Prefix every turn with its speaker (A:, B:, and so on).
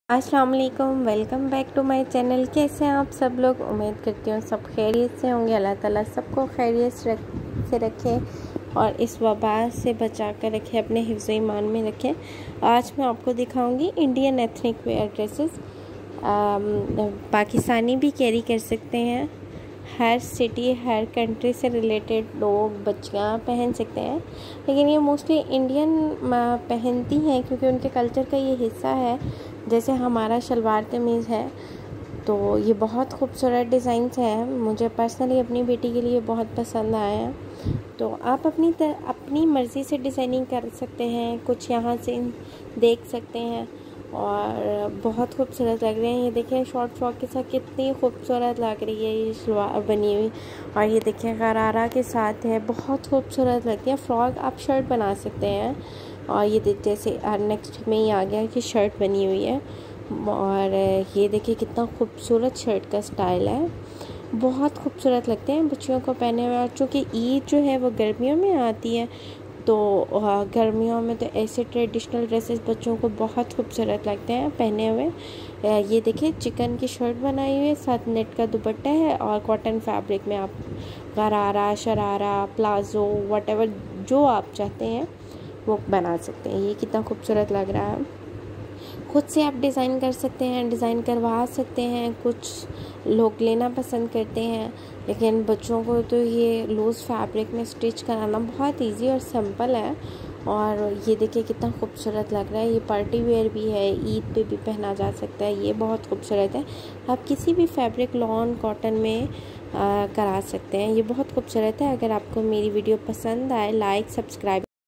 A: अस्सलाम वालेकुम, welcome back to my channel. कैसे हैं आप सब लोग? उम्मीद करती हूँ सब खैरियत से होंगे। अल्लाह ताला सबको खैरियत से रखे और इस वबा से बचा कर रखे, अपने हिफ्ज़ ईमान में रखें। आज मैं आपको दिखाऊंगी Indian ethnic wear dresses. Pakistani भी कैरी कर सकते हैं। हर सिटी, हर कंट्री से रिलेटेड लोग, बच्चियाँ पहन सकते हैं, लेकिन ये मोस्टली इंडियन पहनती हैं क्योंकि उनके कल्चर का ये हिस्सा है। जैसे हमारा शलवार कमीज़ है, तो ये बहुत खूबसूरत डिज़ाइंस हैं। मुझे पर्सनली अपनी बेटी के लिए बहुत पसंद आया है। तो आप अपनी मर्ज़ी से डिज़ाइनिंग कर सकते हैं, कुछ यहाँ से देख सकते हैं और बहुत खूबसूरत लग रहे हैं। ये देखिए शॉर्ट फ्रॉक के साथ कितनी खूबसूरत लग रही है ये शलवार बनी हुई, और ये देखिए गरारा के साथ है, बहुत खूबसूरत लगती है। फ्रॉक आप शर्ट बना सकते हैं। और ये जैसे नेक्स्ट में ही आ गया कि शर्ट बनी हुई है, और ये देखिए कितना खूबसूरत शर्ट का स्टाइल है, बहुत खूबसूरत लगते हैं बच्चियों को पहने हुए। और चूँकि ईद जो है वो गर्मियों में आती है, तो गर्मियों में तो ऐसे ट्रेडिशनल ड्रेसेस बच्चों को बहुत खूबसूरत लगते हैं पहने हुए। ये देखिए चिकन की शर्ट बनाई हुई है, साथ नेट का दुपट्टा है और कॉटन फैब्रिक में आप गरारा, शरारा, प्लाजो, व्हाटएवर जो आप चाहते हैं वो बना सकते हैं। ये कितना खूबसूरत लग रहा है। खुद से आप डिज़ाइन कर सकते हैं, डिज़ाइन करवा सकते हैं। कुछ लोग लेना पसंद करते हैं, लेकिन बच्चों को तो ये लूज़ फैब्रिक में स्टिच कराना बहुत इजी और सिंपल है। और ये देखिए कितना खूबसूरत लग रहा है। ये पार्टी वेयर भी है, ईद पे भी पहना जा सकता है। ये बहुत खूबसूरत है। आप किसी भी फैब्रिक, लॉन, कॉटन में करा सकते हैं। ये बहुत खूबसूरत है। अगर आपको मेरी वीडियो पसंद आए, लाइक, सब्सक्राइब